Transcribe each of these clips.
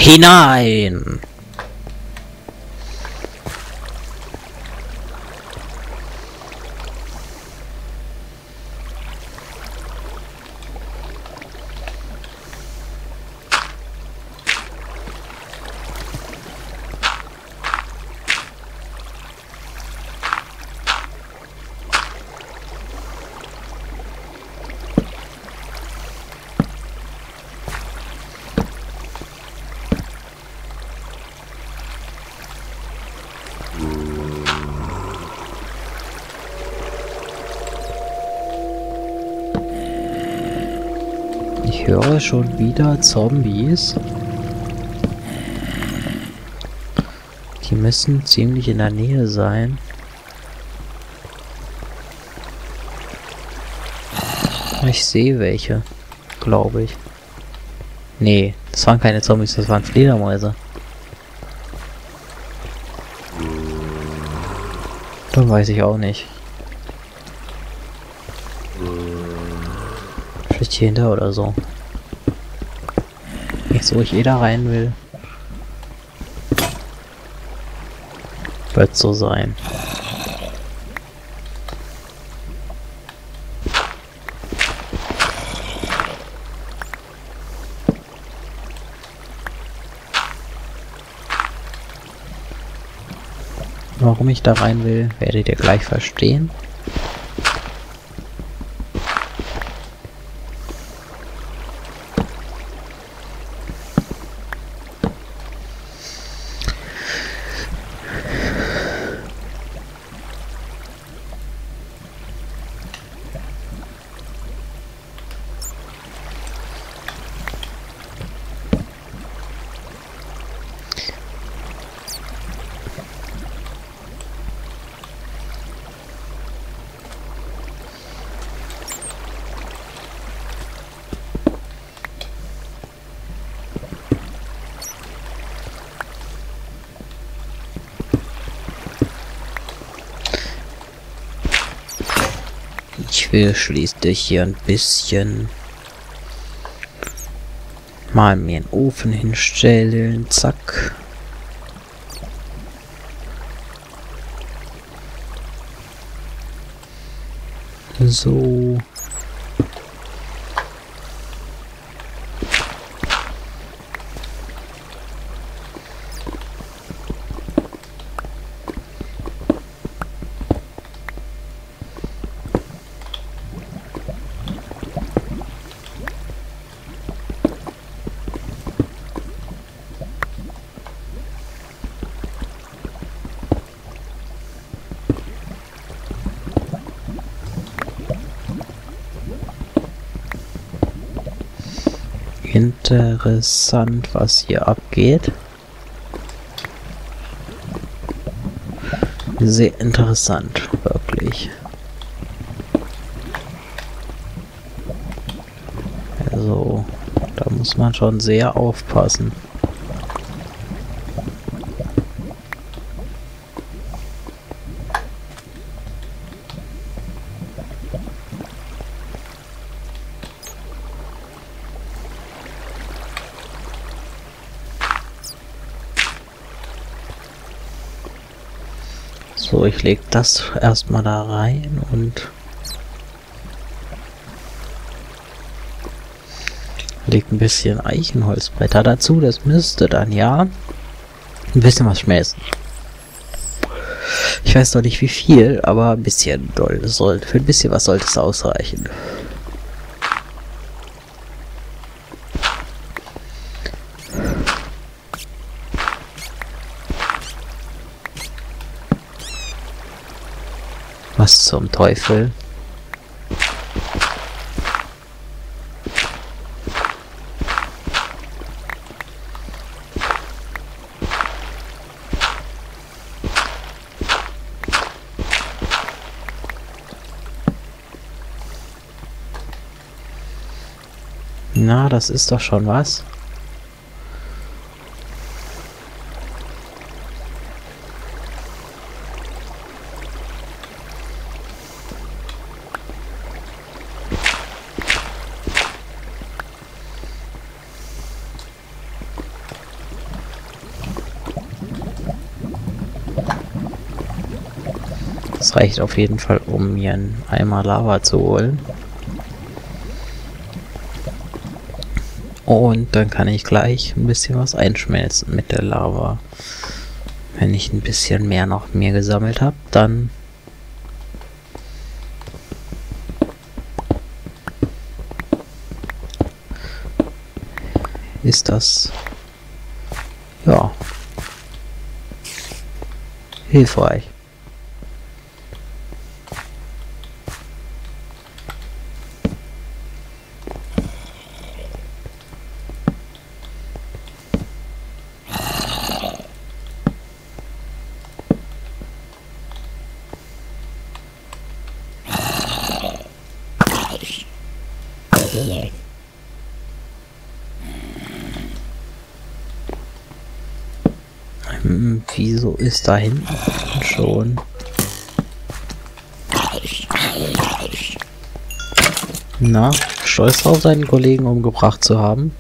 hinein. Ich höre schon wieder Zombies. Die müssen ziemlich in der Nähe sein. Ich sehe welche, glaube ich. Nee, das waren keine Zombies, das waren Fledermäuse. Dann weiß ich auch nicht. Vielleicht hier hinter oder so. Nicht so, ich jeder rein will. Wird so sein. Warum ich da rein will, werdet ihr gleich verstehen. Ich will schließlich hier ein bisschen mal mir einen Ofen hinstellen. Zack. So. Interessant, was hier abgeht. Sehr interessant, wirklich. Also, da muss man schon sehr aufpassen. So, ich lege das erstmal da rein und lege ein bisschen Eichenholzbretter dazu. Das müsste dann ja ein bisschen was schmelzen. Ich weiß noch nicht wie viel, aber ein bisschen sollte, für ein bisschen was sollte es ausreichen. Was zum Teufel? Na, das ist doch schon was. Das reicht auf jeden Fall, um mir einen Eimer Lava zu holen. Und dann kann ich gleich ein bisschen was einschmelzen mit der Lava. Wenn ich ein bisschen mehr noch mir gesammelt habe, dann ist das ja hilfreich. Wieso ist da hinten schon? Na, stolz auf seinen Kollegen umgebracht zu haben.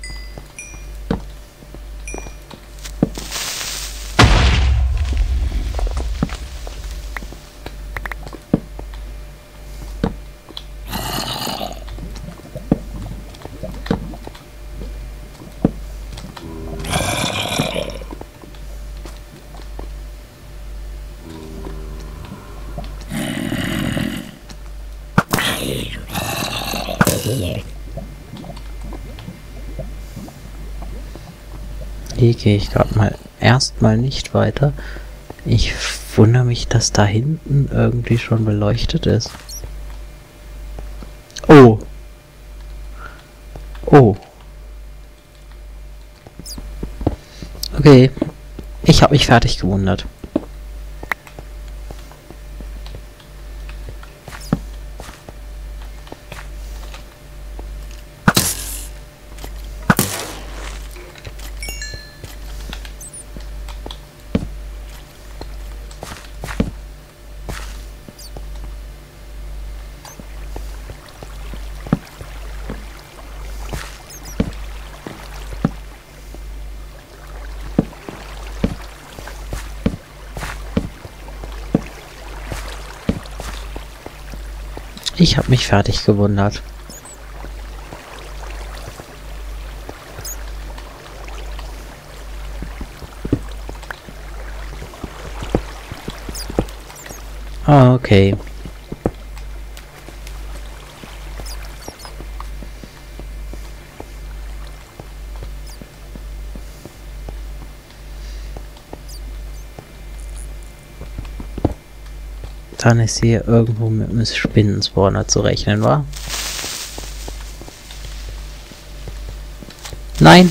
Hier gehe ich gerade mal erstmal nicht weiter. Ich wundere mich, dass da hinten irgendwie schon beleuchtet ist. Oh. Oh. Okay. Ich habe mich fertig gewundert. Ich habe mich fertig gewundert. Ah, okay. Dann ist hier irgendwo mit einem Spinnenspawner zu rechnen, wa? Nein!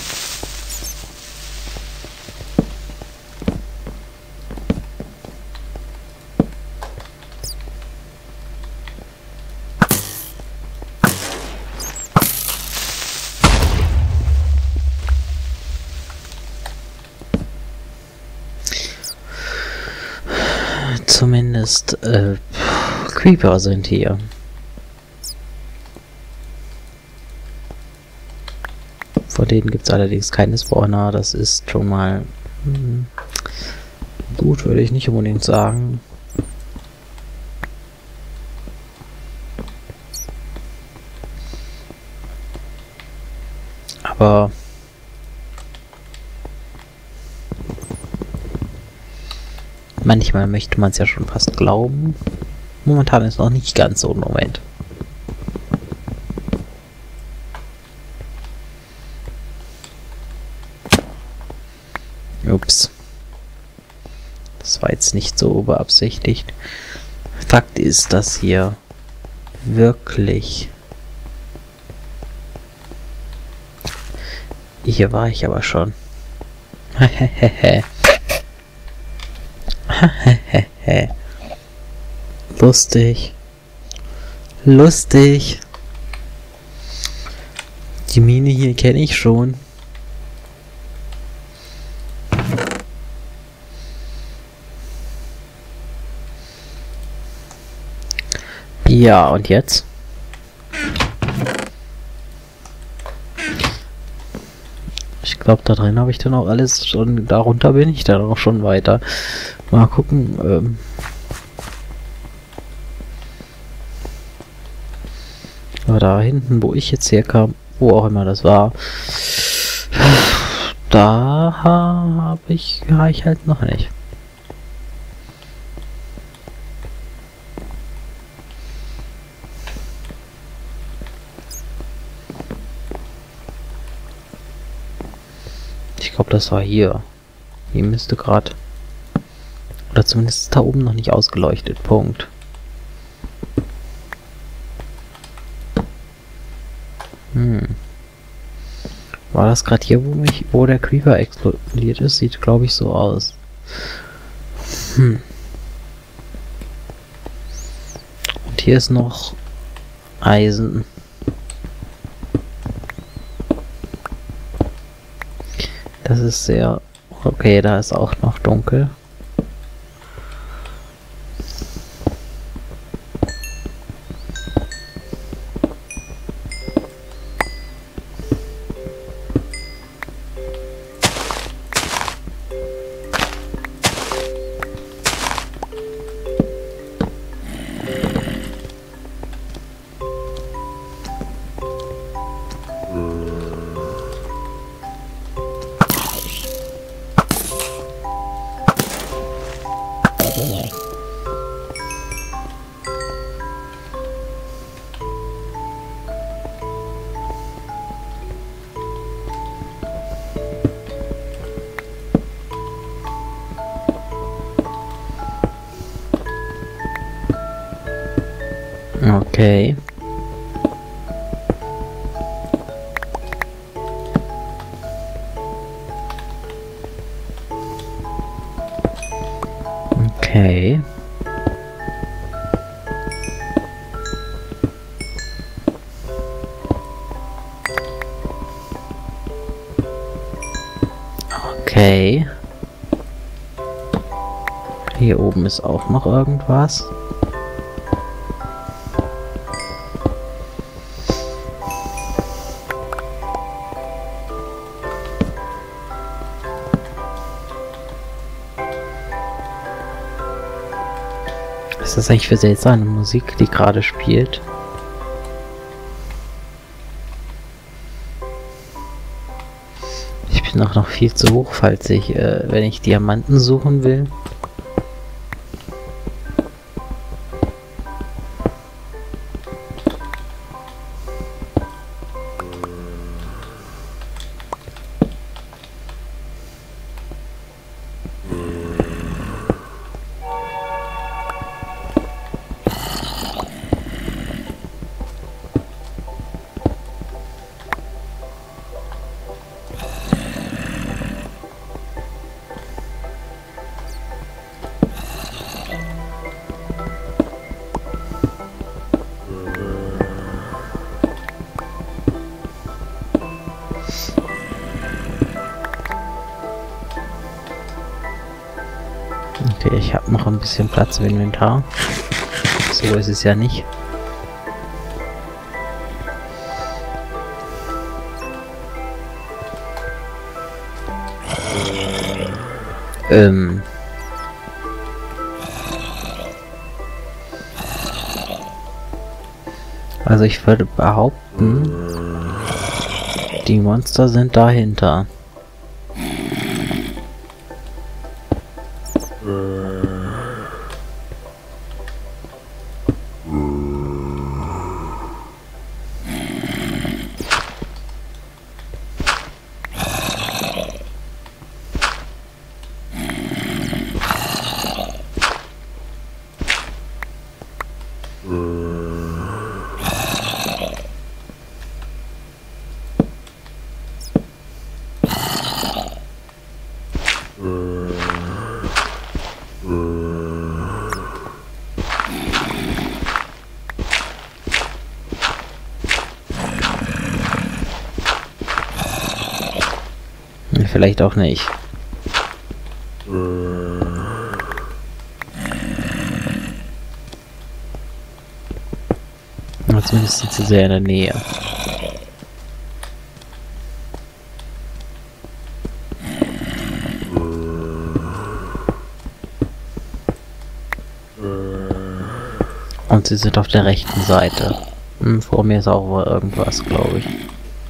Zumindest Creeper sind hier. Von denen gibt es allerdings keine Spawner. Das ist schon mal gut, würde ich nicht unbedingt sagen. Aber manchmal möchte man es ja schon fast glauben. Momentan ist noch nicht ganz so ein Moment. Ups. Das war jetzt nicht so beabsichtigt. Fakt ist, dass hier wirklich... Hier war ich aber schon. Hehehe. Lustig. Lustig. Die Mine hier kenne ich schon. Ja, und jetzt? Ich glaube, da drin habe ich dann auch alles schon. Darunter bin ich dann auch schon weiter. Mal gucken. da hinten, wo ich jetzt herkam, wo auch immer das war, da war ich halt noch nicht. Ich glaube, das war hier. Hier müsste gerade... Oder zumindest ist da oben noch nicht ausgeleuchtet. Punkt. War das gerade hier, wo der Creeper explodiert ist? Sieht, glaube ich, so aus. Und hier ist noch Eisen. Das ist sehr... Okay, da ist auch noch dunkel. Okay. Okay. Okay. Hier oben ist auch noch irgendwas. Was ist das eigentlich für seltsame Musik, die gerade spielt? Ich bin auch noch viel zu hoch, falls ich, wenn ich Diamanten suchen will. Okay, ich habe noch ein bisschen Platz im Inventar. So ist es ja nicht. Also ich würde behaupten, die Monster sind dahinter. Vielleicht auch nicht. Aber zumindest sind sie sehr in der Nähe. Und sie sind auf der rechten Seite. Vor mir ist auch irgendwas, glaube ich.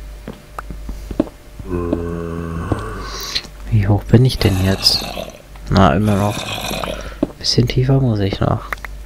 Wie hoch bin ich denn jetzt? Na, immer noch. Bisschen tiefer muss ich noch.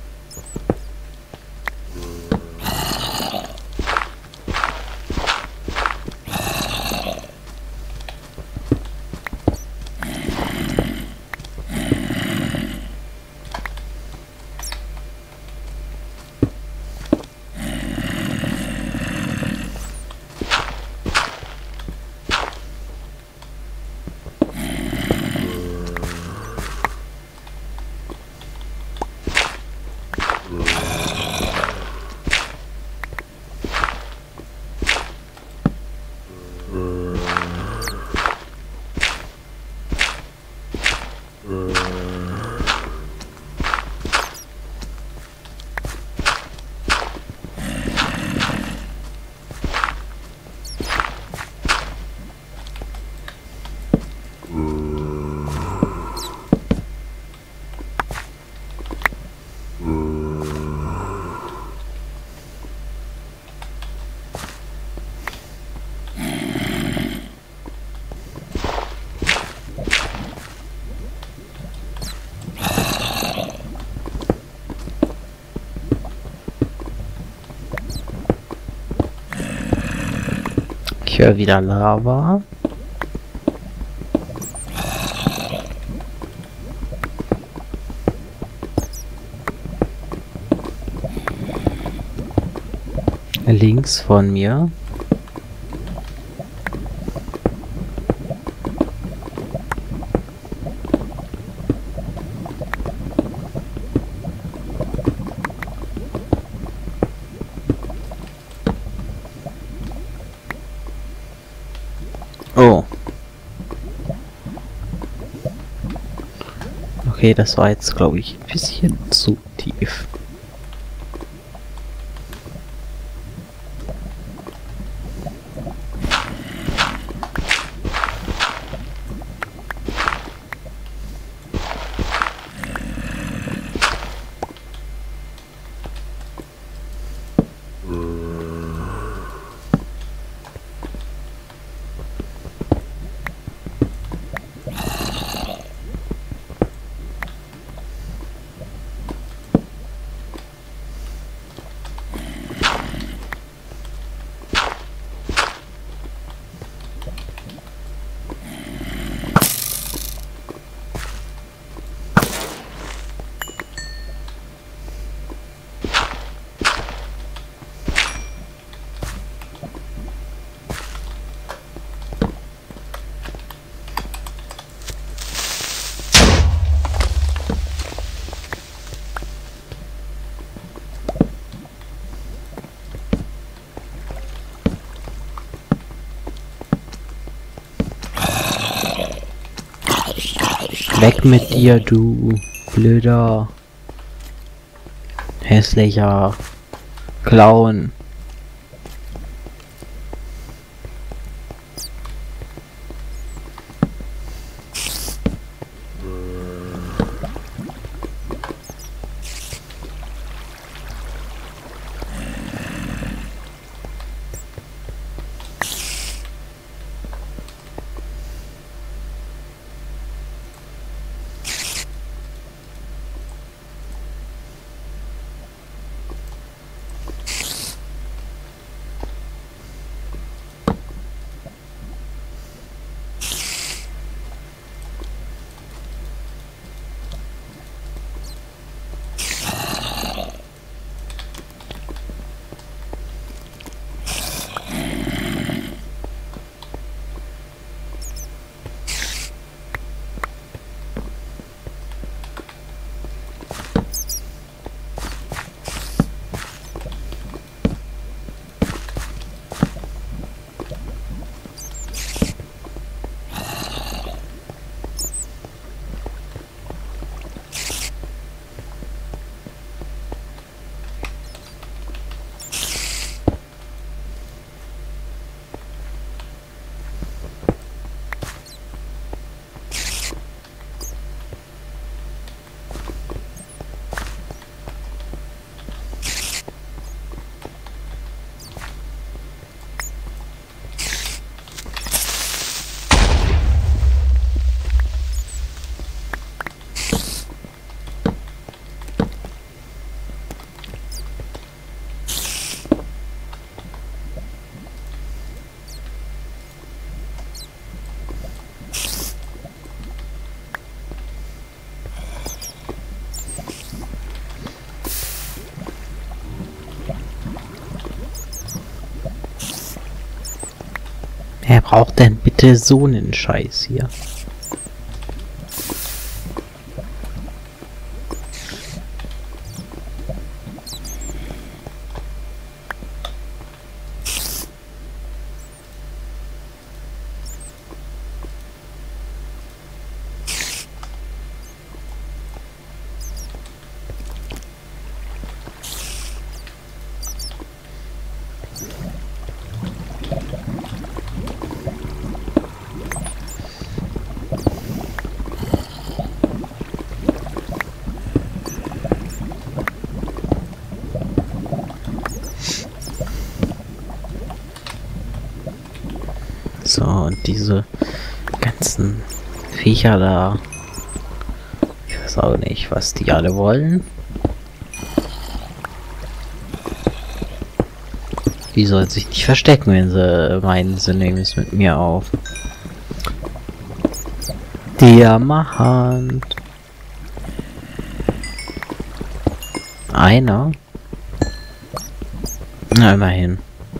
Ich höre wieder Lava. Links von mir. Oh. Okay, das war jetzt, glaube ich, ein bisschen zu tief. Weg mit dir, du blöder, hässlicher Clown. braucht denn bitte so einen Scheiß hier? So, und diese ganzen Viecher da. Ich weiß auch nicht, was die alle wollen. Die sollen sich nicht verstecken, wenn sie meinen, sie nehmen es mit mir auf. Diamant. Einer? Na, immerhin.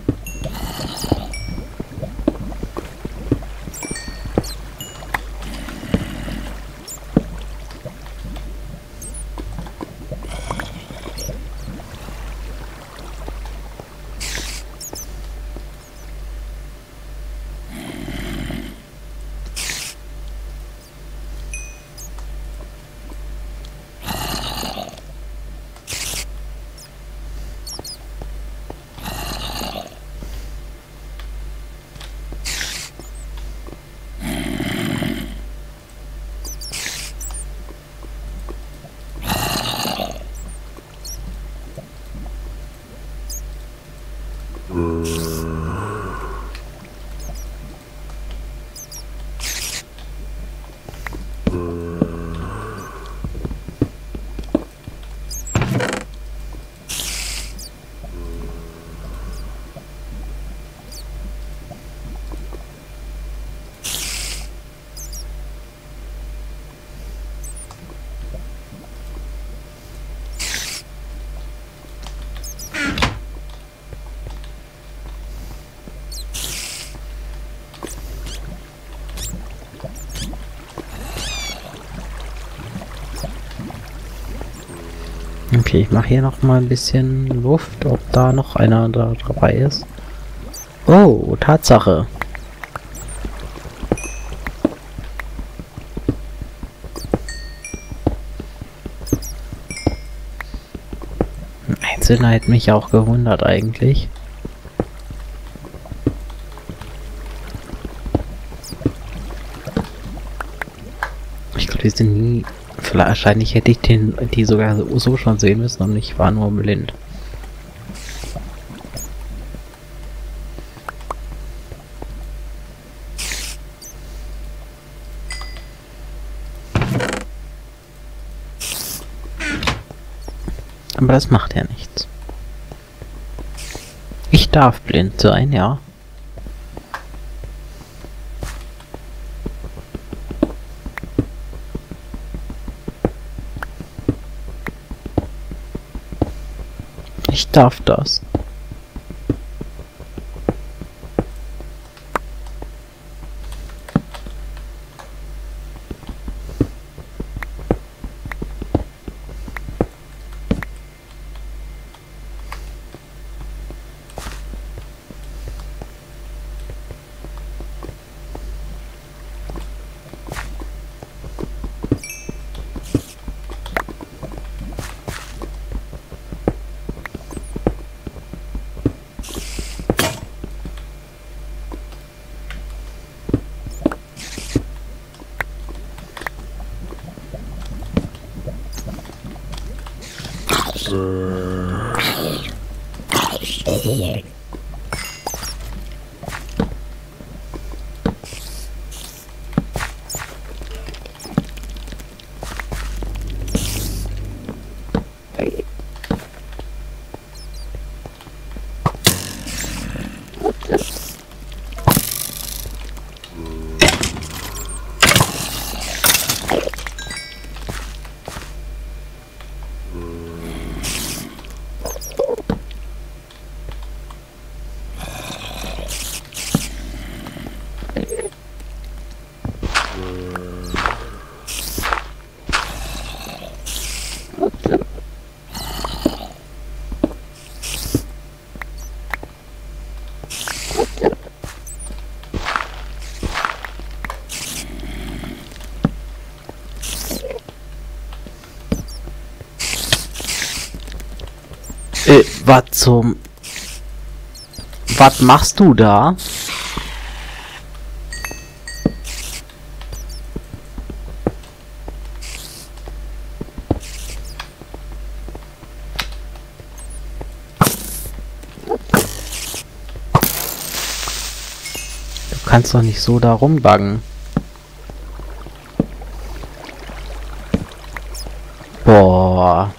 Okay, ich mache hier noch mal ein bisschen Luft, ob da noch einer da dabei ist. Oh, Tatsache. Einzelner hätte mich auch gewundert eigentlich. Ich glaube, die sind nie... Wahrscheinlich hätte ich die sogar so schon sehen müssen und ich war nur blind. Aber das macht ja nichts. Ich darf blind sein, ja. Ich darf das. Was zum... Was machst du da? Du kannst doch nicht so da rumbaggen. Boah.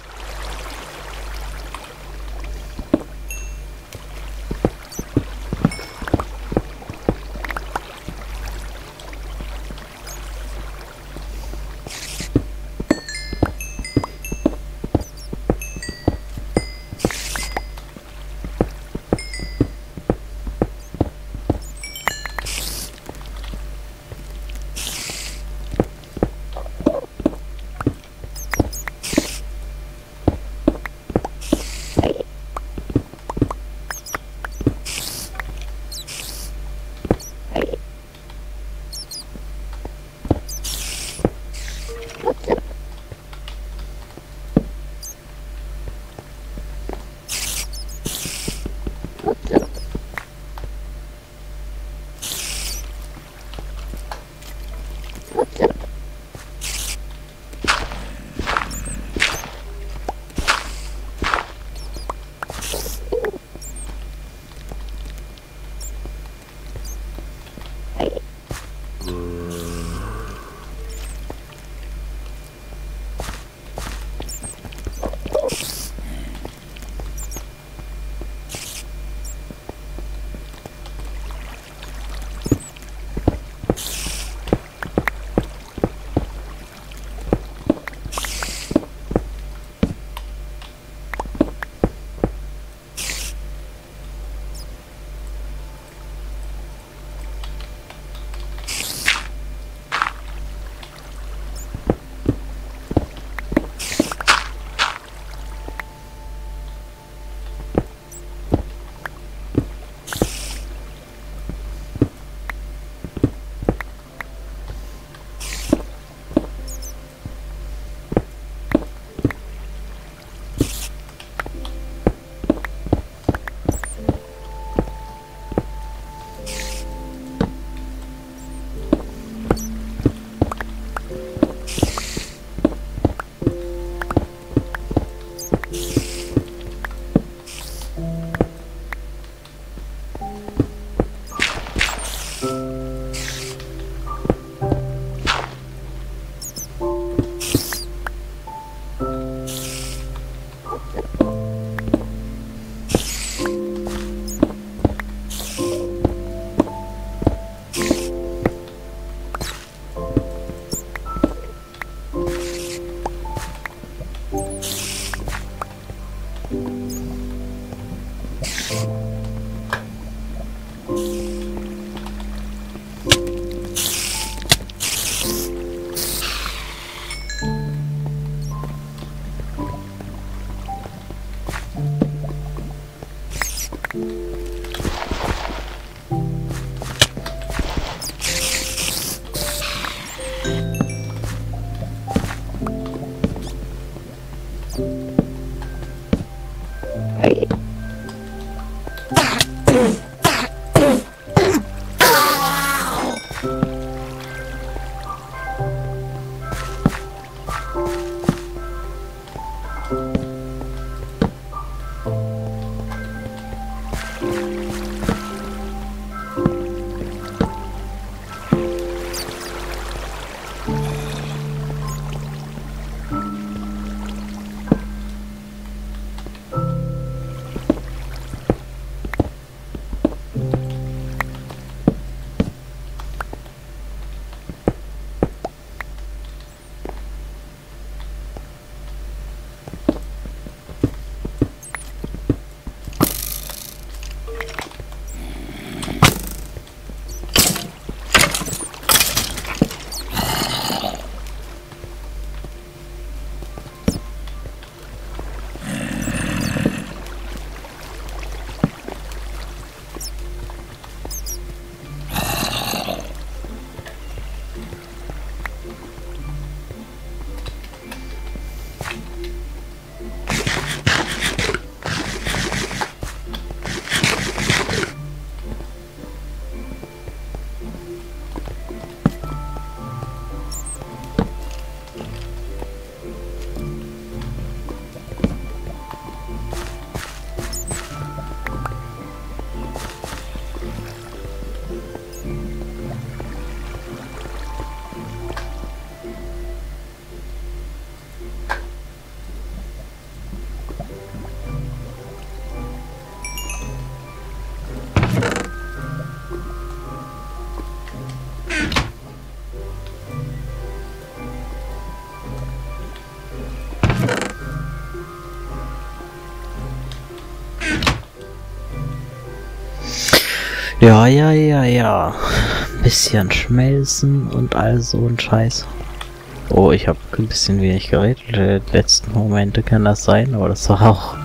Ja, ja, ja, ja. Bisschen schmelzen und all so ein Scheiß. Oh, ich habe ein bisschen wenig geredet. Die letzten Momente kann das sein, aber das war auch...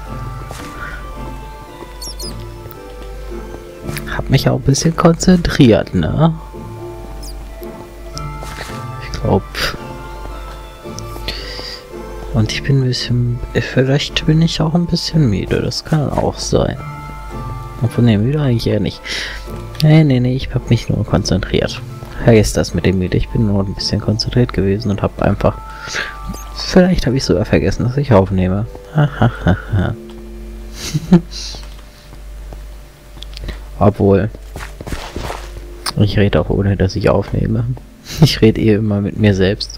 Hab mich auch ein bisschen konzentriert, ne? Ich glaube... Und ich bin ein bisschen... Vielleicht bin ich auch ein bisschen müde, das kann auch sein. Obwohl, ne, müde eigentlich eher nicht. Nee, ich habe mich nur konzentriert. Vergesst das mit dem müde. Ich bin nur ein bisschen konzentriert gewesen und habe einfach... Vielleicht habe ich sogar vergessen, dass ich aufnehme. Obwohl... Ich rede auch ohne, dass ich aufnehme. Ich rede eh immer mit mir selbst.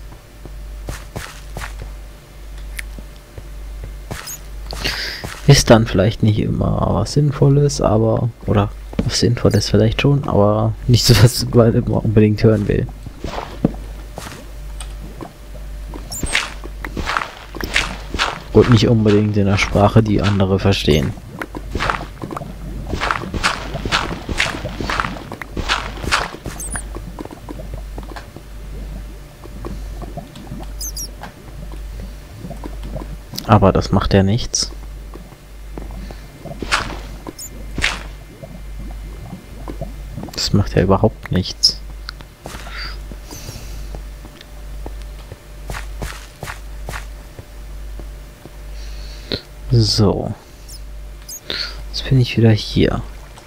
Ist dann vielleicht nicht immer was Sinnvolles, aber... Oder was Sinnvolles vielleicht schon, aber nicht so, was man immer unbedingt hören will. Und nicht unbedingt in der Sprache, die andere verstehen. Aber das macht ja nichts. Das macht ja überhaupt nichts. So. Jetzt bin ich wieder hier.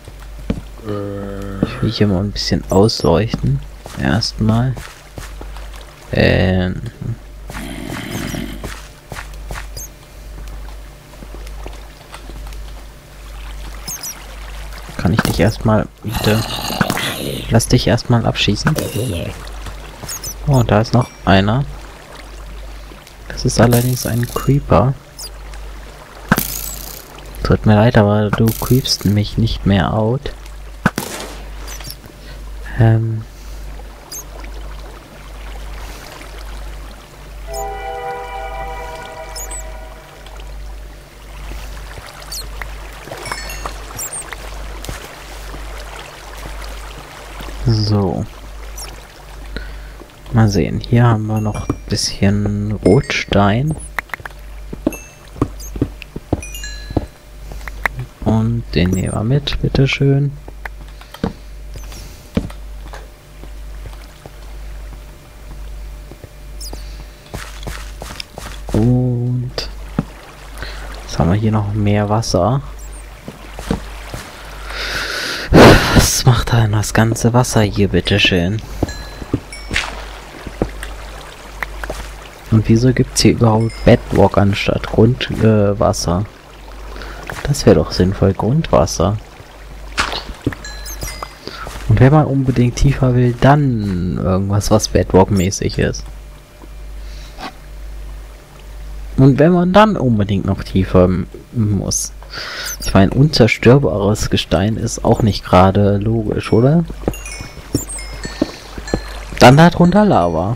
Ich will hier mal ein bisschen ausleuchten. Erstmal. Kann ich dich erstmal... Bitte. Lass dich erstmal abschießen. Oh, da ist noch einer. Das ist allerdings ein Creeper. Tut mir leid, aber du creepst mich nicht mehr out. So. Mal sehen. Hier haben wir noch ein bisschen Rotstein. Und den nehmen wir mit, bitteschön. Und jetzt haben wir hier noch mehr Wasser. Was macht denn das ganze Wasser hier, bitteschön? Und wieso gibt es hier überhaupt Bedrock anstatt Grundwasser? Das wäre doch sinnvoll, Grundwasser. Und wenn man unbedingt tiefer will, dann irgendwas, was Bedrock-mäßig ist. Und wenn man dann unbedingt noch tiefer muss. Ich meine, unzerstörbares Gestein ist auch nicht gerade logisch, oder? Dann darunter Lava.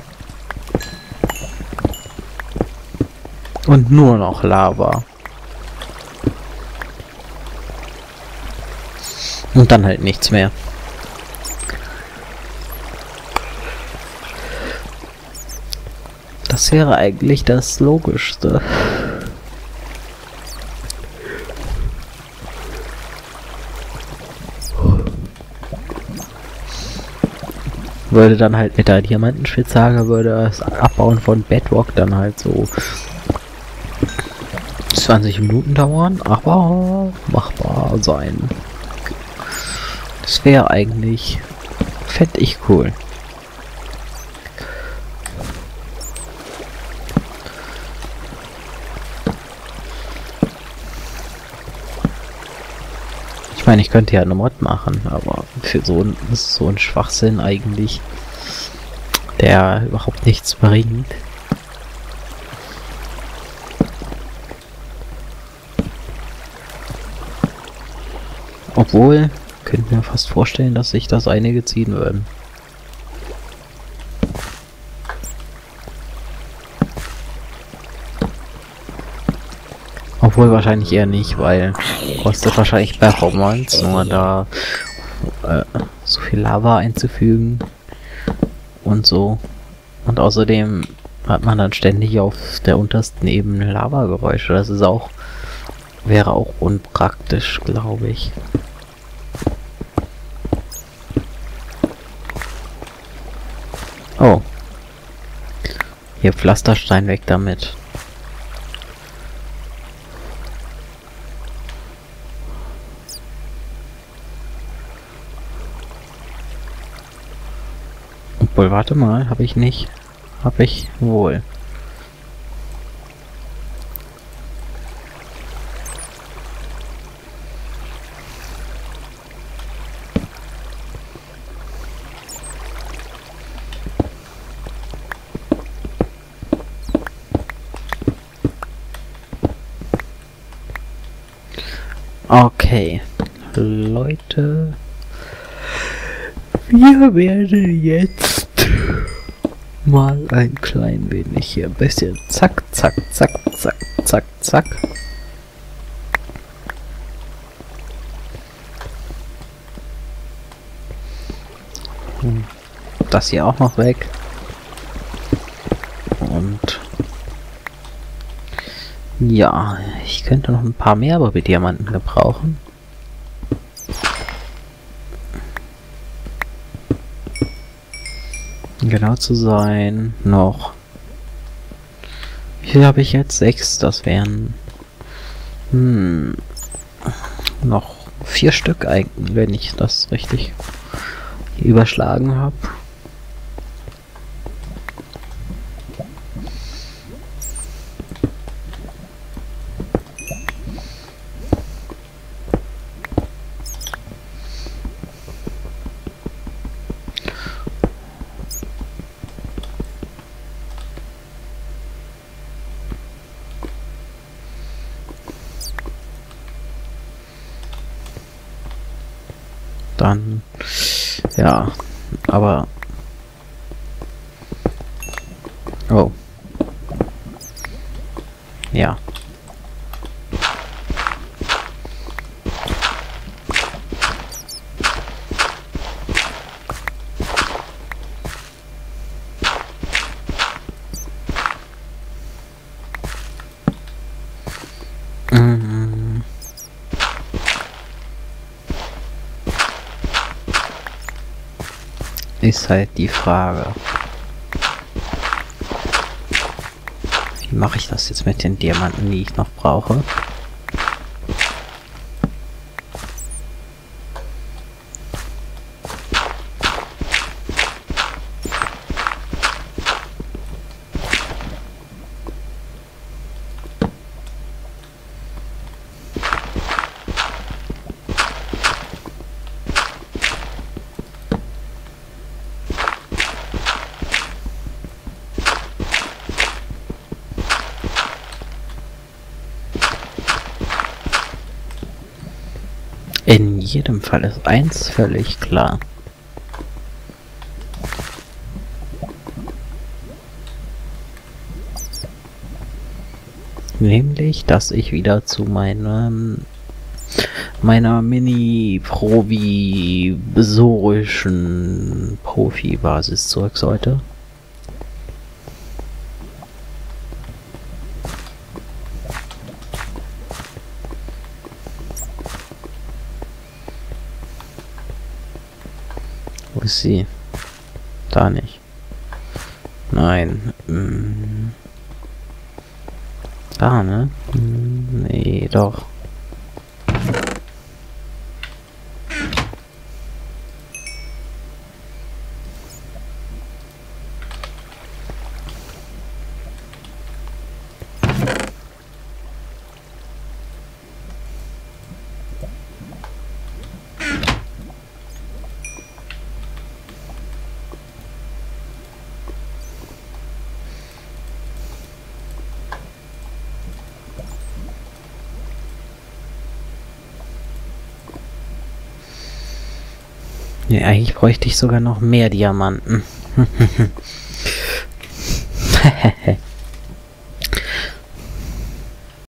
Und nur noch Lava. Und dann halt nichts mehr. Das wäre eigentlich das Logischste. Würde dann halt mit der Diamantenspitzhacke würde das Abbauen von Bedrock dann halt so 20 Minuten dauern, aber machbar sein. Das wäre eigentlich, fände ich cool. Ich meine, ich könnte ja eine Mod machen, aber für so ein Schwachsinn eigentlich, der überhaupt nichts bringt. Obwohl, könnte mir fast vorstellen, dass sich das einige ziehen würden. Obwohl wahrscheinlich eher nicht, weil kostet wahrscheinlich Performance, nur da viel Lava einzufügen und so. Und außerdem hat man dann ständig auf der untersten Ebene Lavageräusche. Das ist auch, wäre auch unpraktisch, glaube ich. Oh. Hier Pflasterstein, weg damit. Obwohl, warte mal, habe ich nicht. Habe ich wohl. Okay, Leute, wir werden jetzt mal ein klein wenig hier ein bisschen zack, zack, zack, zack, zack, zack. Das hier auch noch weg. Und ja, ich könnte noch ein paar mehr Diamanten gebrauchen. Genau zu sein, noch. Wie viel habe ich jetzt? 6, das wären noch 4 Stück eigentlich, wenn ich das richtig überschlagen habe. Dann, ja, aber, oh, ja. Ist halt die Frage. Wie mache ich das jetzt mit den Diamanten, die ich noch brauche? In jedem Fall ist eins völlig klar. Nämlich, dass ich wieder zu meiner mini-provisorischen Profi-Basis zurück sollte. Wo ist sie? Da nicht. Nein. Da, ne? Nee, doch. Nee, eigentlich bräuchte ich sogar noch mehr Diamanten.